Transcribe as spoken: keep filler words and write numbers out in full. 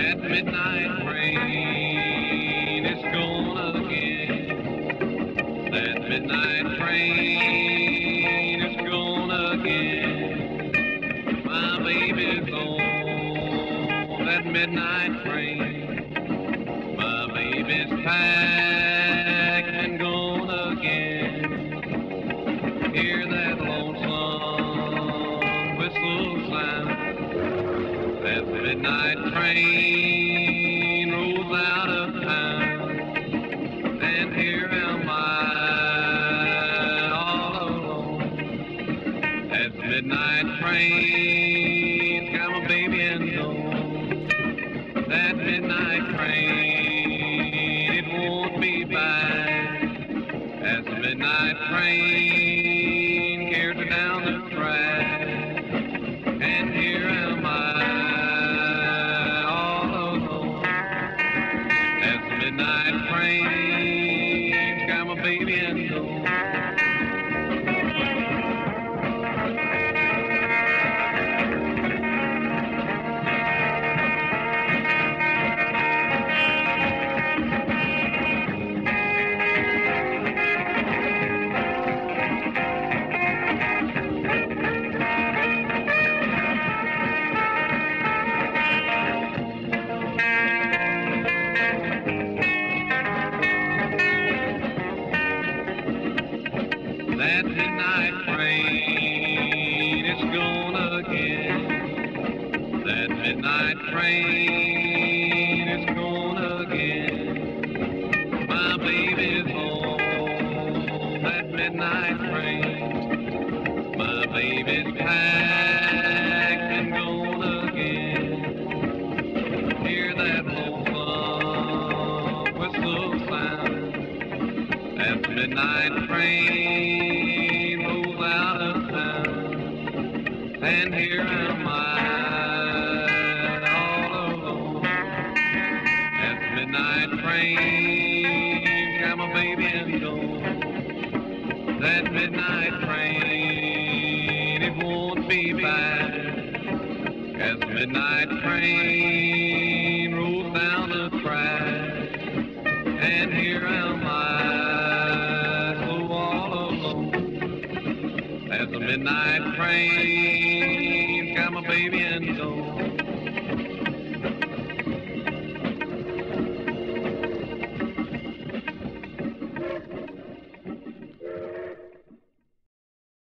That midnight train is gone again. That midnight train is gone again. My baby's on that midnight train. My baby's packed and gone again. Hear that lonesome whistle sound. That midnight train rolls out of town, and here am I all alone. As the midnight train got my baby and gone. That midnight train, it won't be back. As the midnight train carries her down the track, and here am I all alone. As the midnight train got my baby and gone. That midnight train is gone again. That midnight train is gone again. My baby's on that midnight train. My baby's packed and gone again. Hear that lonesome whistle sound. That midnight train rolls out of town, and here am I all alone. As the midnight train got my baby and gone. That midnight train, it won't be back. As the midnight train rolls down the track, and here am I as the midnight train got my baby and gone.